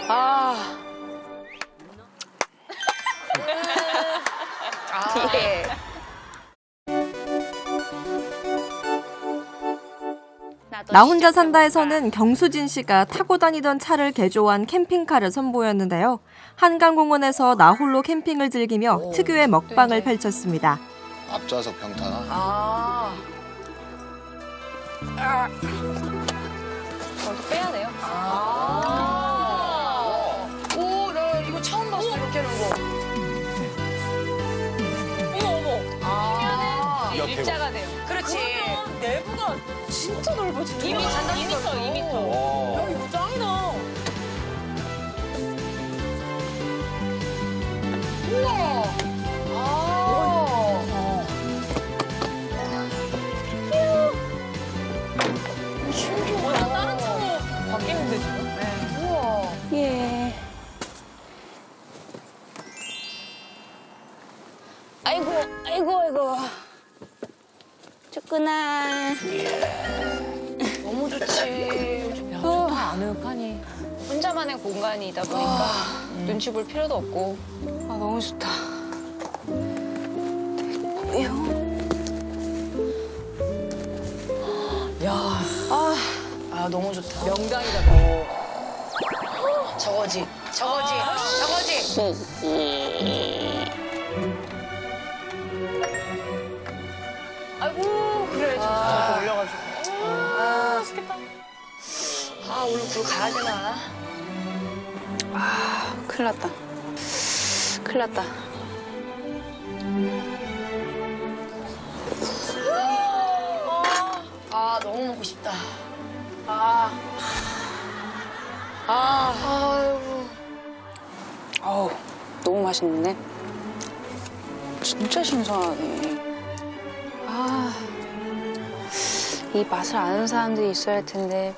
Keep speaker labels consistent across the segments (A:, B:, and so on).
A: 아. 예.
B: 나 혼자 산다에서는 경수진 씨가 타고 다니던 차를 개조한 캠핑카를 선보였는데요. 한강공원에서 나 홀로 캠핑을 즐기며 특유의 먹방을 펼쳤습니다.
C: 앞좌석 평타나?
A: 이거 빼야 돼요? 오, 나 이거 처음 봤어, 이렇게 하는 거. 어머. 일자가 돼요. 그렇지.
D: 내부가 진짜 넓어지네.
A: 2m.
D: 야, 이거 짱이다.
A: 우와.
D: 신기하다. 다른 차로 바뀌는데 지금? 네.
A: 우와.
E: 예. 아이고. 쫓구나.
A: 너무 좋지.
D: 야, 좋다, 아늑하니.
A: 혼자만의 공간이다 보니까 눈치 볼 필요도 없고.
E: 아, 너무 좋다.
D: 야,
A: 아, 너무 좋다.
D: 명당이다, 너.
A: 저거지. 아이고, 그래.
D: 저렇게 올려가지고.
A: 맛있겠다. 오늘 굴 가야 되나?
E: 큰일 났다.
A: 너무 먹고 싶다. 아이고.
E: 어우, 너무 맛있네. 진짜 신선하네. 이 맛을 아는 사람들이 있어야 할 텐데.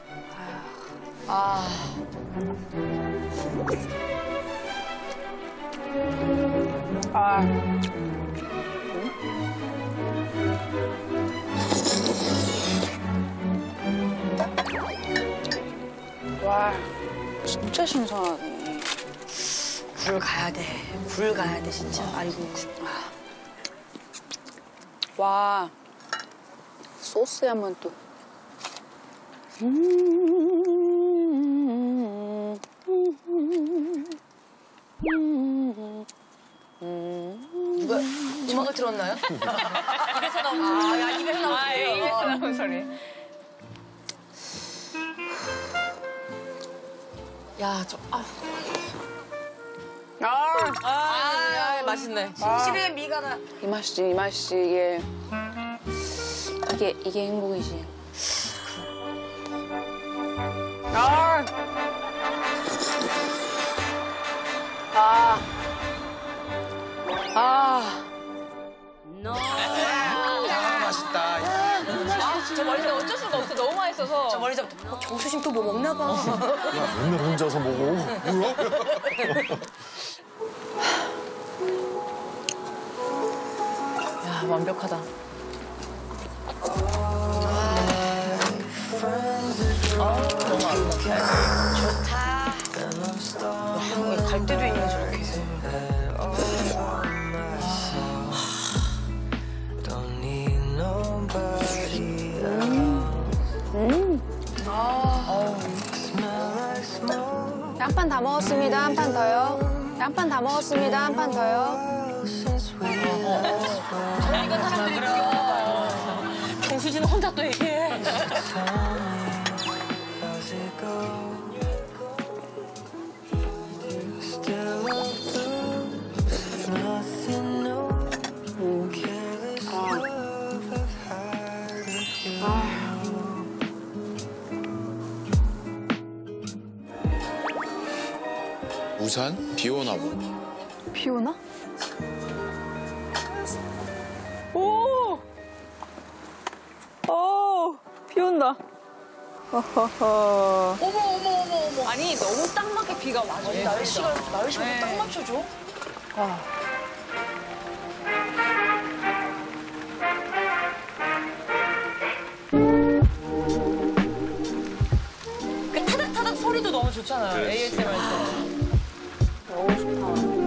E: 와, 진짜 신선하네.
A: 굴 가야 돼, 진짜. 아이고.
E: 와, 소스에 한번 또.
A: 누가 음악을 들었나요?
D: 입에서 나오는 소리.
A: 입에서 나오는 소리.
D: 입에서 나오는 소리. 야, 맛있네.
A: 진실의 미가 나.
E: 이 맛이지, 이게 행복이지.
C: 맛있다.
D: 저 멀리는 어쩔 수가 없어. 너무 맛있어서.
A: 저 머리 잡부터 정수심 또 뭐 먹나 봐.
C: 야, 맨날 혼자서 먹어. 뭐야?
D: 야, 완벽하다.
A: 좋다. 한국에 갈 때도 있네, 저렇게.
E: 한 판 다 먹었습니다. 한 판 더요. 한 판 다 먹었습니다. 한 판 더요.
D: 이건 사람들이 귀여워. 경수진은 혼자 또 얘기해.
C: 우산? 비 오나 보.
E: 비 오나? 비 온다.
A: 어머.
D: 아니, 너무 딱 맞게 비가 와줘.
A: 날씨가
D: 네.
A: 딱 맞춰줘.
D: 그 타닥타닥 소리도 너무 좋잖아요. ASMR처럼.
E: 너무 좋다.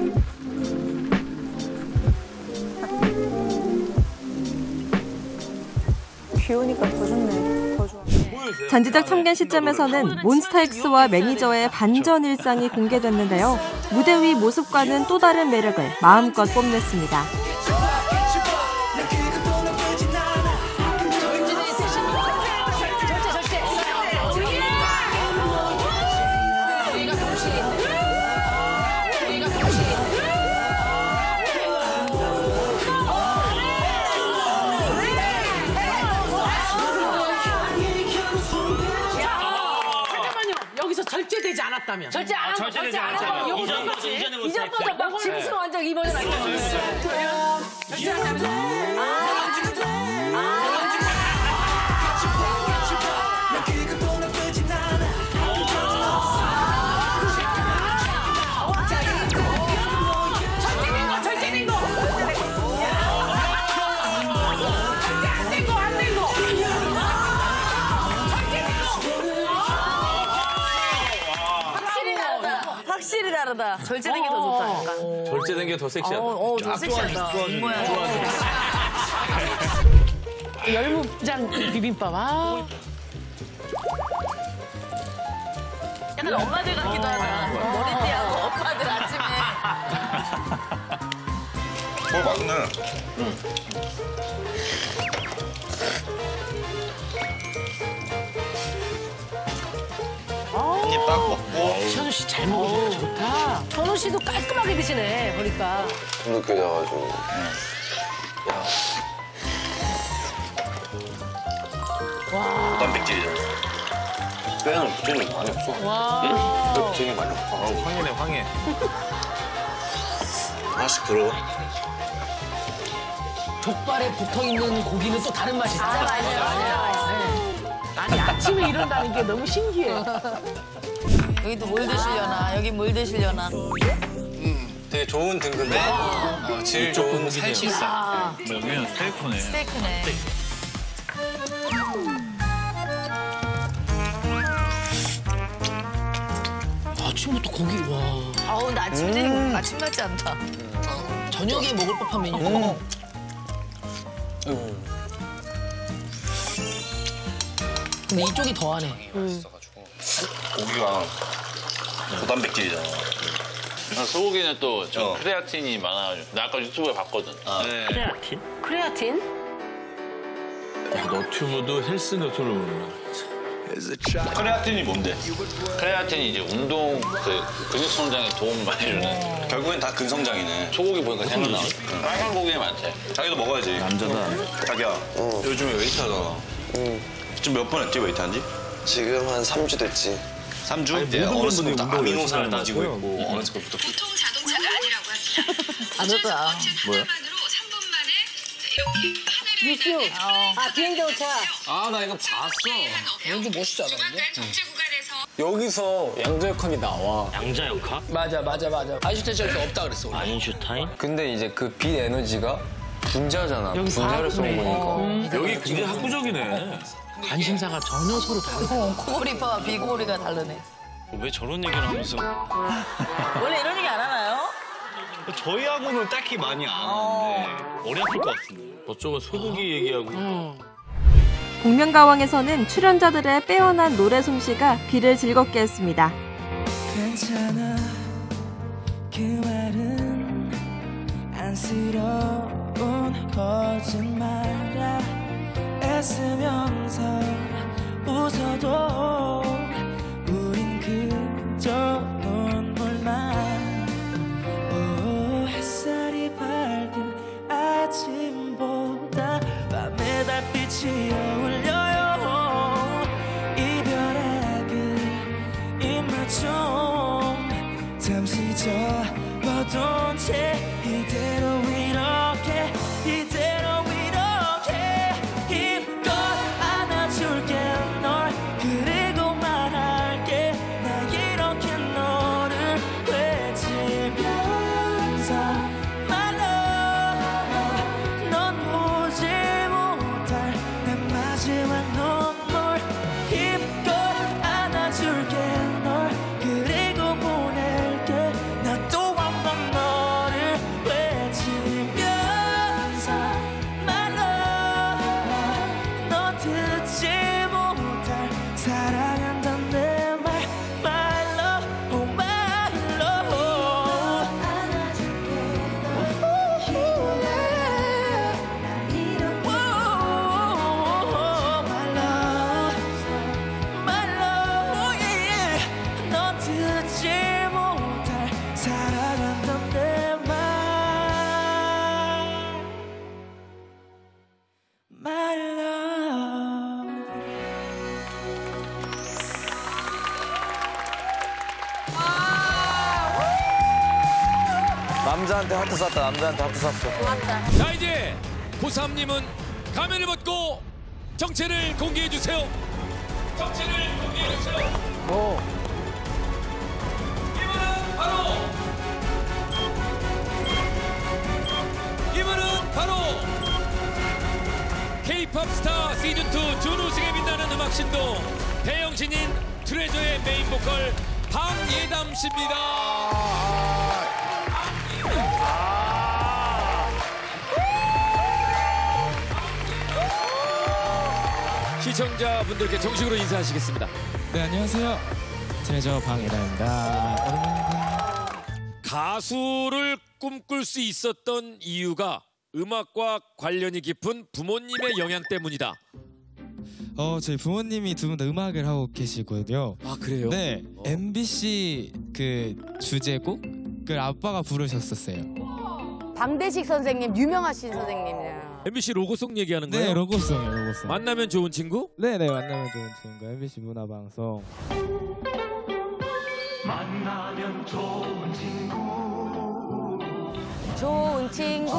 E: 비 오니까 더 좋네. 더 좋아.
B: 전지적 참견 시점에서는 몬스타엑스와 매니저의 반전 일상이 공개됐는데요. 무대 위 모습과는 또 다른 매력을 마음껏 뽐냈습니다.
F: 절제되지 않았다면.
D: 절제 안 하고 절제 안 하고 이전 버전 막 짐승 완전 이 버전 아니야. 절제 안 하면 절제된 거. 확실히 다르다. 절제된 게 더 좋다. 약간.
G: 절제된 게 더 섹시하다.
D: 더 섹시하다.
F: 열무장 비빔밥. 아.
D: 약간 엄마들 같기도 하다. 머리띠하고 엄마들 아침에.
C: 맛있네. 한입 딱 먹고.
F: 현우 씨 잘 먹어. 좋다.
D: 현우 씨도 깔끔하게 드시네. 보니까.
C: 느껴져가지고.
D: 와.
C: 단백질이잖아. 뼈는 부정이 많이 없어.
D: 와.
C: 뼈 부정이 많이 없어.
G: 황해네, 황해.
C: 하나씩 들어.
F: 족발에 붙어있는 고기는 또 다른 맛이다.
D: 맞아요.
F: 아니, 아침에 이런다는 게 너무 신기해.
D: 여기도 뭘 드시려나? 여기 뭘 드시려나?
C: 되게 좋은 등급에 질 좋은 살치살.
G: 여기는 스테이크네.
D: 스테이크네.
F: 아침부터 고기, 와.
D: 아우, 근데 아침 같지 않다.
F: 저녁에 먹을 법한 메뉴. 근데 이쪽이 더하네.
C: 맛있어가지고. 고기가 고단백질이잖아.
G: 소고기는 또 좀 크레아틴이 많아가지고. 나 아까 유튜브에 봤거든.
F: 크레아틴?
D: 크레아틴?
G: 야, 너튜브도 헬스 너튜브를 보는구나.
C: 크레아틴이 뭔데?
G: 크레아틴이 이제 운동, 근육 성장에 도움 많이 주는.
C: 결국엔 다 근성장이네.
G: 소고기 보니까 생각나. 빨간 고기에 많대.
C: 자기도 먹어야지. 남자다. 자기야, 요즘에 웨이트 하잖아. 지금 몇 번 했지, 웨이트 한지?
H: 지금 한 3주 됐지.
C: 3주?
G: 아니,
C: 네,
G: 모든
C: 어렸을
G: 분들이
C: 때부터
G: 운동을
C: 아미노산을
G: 열심히
C: 따지고
G: 하는
C: 있고,
G: 거고요.
C: 어렸을 때부터.
I: 보통 자동차가 아니라고 합니다.
D: 다르다.
G: 뭐야?
I: 3분 만에 이렇게 하늘을
D: 뉴스. 아, 비행기오차.
H: 아, 나 이거 봤어.
I: 연주 멋있지 않았는데? 정체 구간에서
H: 여기서 양자역학이 나와.
G: 양자역학?
H: 맞아. 아인슈타인에서 없다 그랬어. 원래.
G: 아인슈타인?
H: 근데 이제 그 빛 에너지가 분자잖아.
F: 여기
H: 분자를 쏜
F: 사구네.
H: 거니까.
G: 여기 굉장히 학구적이네.
F: 관심사가 전혀 서로 다르고.
D: 코골이파와 비고골이가 다르네.
G: 왜 저런 얘기를 하면서.
D: 원래 이런 얘기 안 하나요?
G: 저희하고는 딱히 많이 안 하는데 머리 아플 것 같은데. 저쪽은 소고기 얘기하고.
B: 복면가왕에서는 출연자들의 빼어난 노래 솜씨가 귀를 즐겁게 했습니다.
J: 괜찮아 그 말은 안쓰러운 거짓말이야. 애쓰면서 웃어도 우린 그저 눈물만. 오, 햇살이 밝은 아침보다 밤의 달빛이 어울려요. 이별의 그 입맞춤 잠시 접어둔 채 이대로 이렇게 힘껏 안아줄게 널. 그리고
K: 남자한테 하트 쐈다. 남자한테 하트 쐈어.
L: 자, 이제 고3님은 가면을 벗고 정체를 공개해 주세요. 정체를 공개해 주세요. 이분은 바로 K-POP 스타 시즌2 준우승에 빛나는 음악 신동 대형신인 트레저의 메인 보컬 방예담 씨입니다. 시청자분들께 정식으로 인사하시겠습니다.
J: 네, 안녕하세요. 트레저 방예담입니다. 오랜만입니다.
L: 가수를 꿈꿀 수 있었던 이유가 음악과 관련이 깊은 부모님의 영향 때문이다.
J: 저희 부모님이 두 분 다 음악을 하고 계시거든요.
L: 아, 그래요?
J: 네, MBC 그 주제곡을 아빠가 부르셨었어요.
D: 방대식 선생님, 유명하신 선생님이에요.
L: MBC 로고송 얘기하는 거예요?
J: 네, 로고송이에요, 로고송.
L: 만나면 좋은 친구?
J: 네, 만나면 좋은 친구. MBC 문화방송. 만나면 좋은 친구.
D: 좋은 친구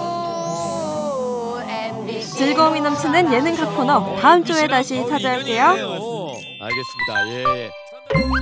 D: MBC.
B: 즐거움이 넘치는 예능 각 코너 다음 주에 다시 찾아올게요.
L: 알겠습니다. 예.